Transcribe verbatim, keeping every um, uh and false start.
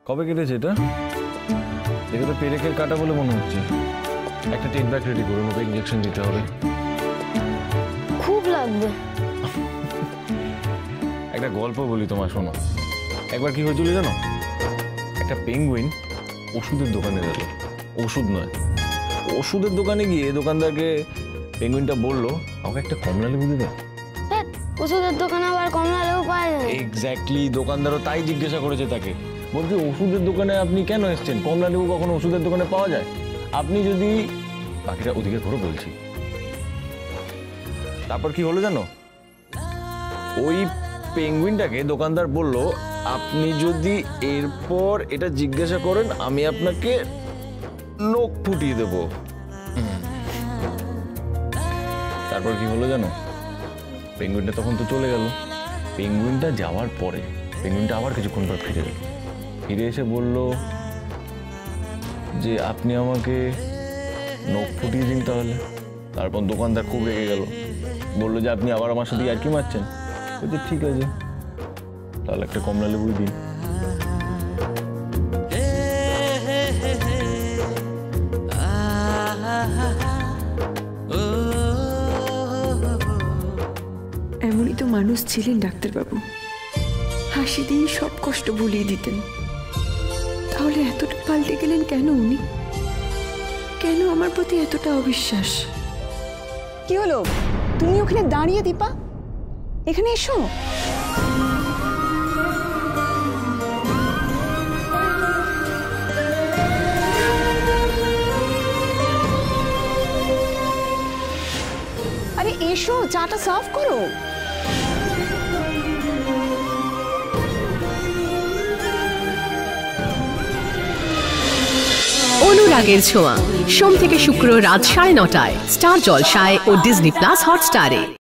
কবে কেটেছে এটা? দেখে তো পেরেকের কাটা বলে মনে হচ্ছে। একটা টেক ব্যাগ রেডি করুন, ওকে ইঞ্জেকশন দিতে হবে। খুব লাগবে। একটা গল্প বলি তোমার, শোনো। একবার কি হয়েছিল জানো? একটা পেঙ্গুইন ওষুধের দোকানে গেল। ওষুধ নয়, ওষুধের দোকানে গিয়ে দোকানদারকে পেঙ্গুইনটা বললো, আমাকে একটা কমলা লেবু দিবে। ওষুধের দোকানে আবার কমলা লেবু পাওয়া যায়? এক্স্যাক্টলি, দোকানদারও তাই জিজ্ঞাসা করেছে তাকে। বলছে ওষুধের দোকানে আপনি কেন এসছেন? কমলা লেবু কখনো ওষুধের দোকানে পাওয়া যায়? আপনি যদি বাকিটা ওদিকে ঘুরে বলছি। তারপর কি হলো জানো? ওই পেঙ্গুইনটাকে দোকানদার বলল, আপনি যদি এরপর এটা জিজ্ঞাসা করেন আমি আপনাকে নখ ফুটিয়ে দেব। তারপর কি হলো জানো? পেঙ্গুইনটা তখন তো চলে গেল। পেঙ্গুইনটা যাওয়ার পরে পেঙ্গুইনটা আবার কিছুক্ষণ পর ফিরে গেল। ফিরে এসে বলল যে আপনি আমাকে নখ ফুটিয়ে দিন তাহলে। তারপর দোকানদার খুব রেগে গেল, বললো যে আপনি আবার আমার সাথে আর কি মারছেন। বলছে ঠিক আছে, তাহলে একটা কমলা লেবুই দিন। এমনই তো মানুষ ছিলেন ডাক্তারবাবু, হাসি দিয়ে সব কষ্ট ভুলিয়ে দিতেন। তাহলে এতটা পাল্টে গেলেন কেন উনি? কেন আমার প্রতি এতটা অবিশ্বাস? কি হলো? তুমি ওখানে দাঁড়িয়ে দীপা, এখানে এসো। আরে এসো, চাটা সার্ভ করো। অনুরাগের ছোঁয়া, সোম থেকে শুক্র রাত সাড়ে নটায় স্টার জলসায় ও ডিজনি প্লাস হটস্টারে।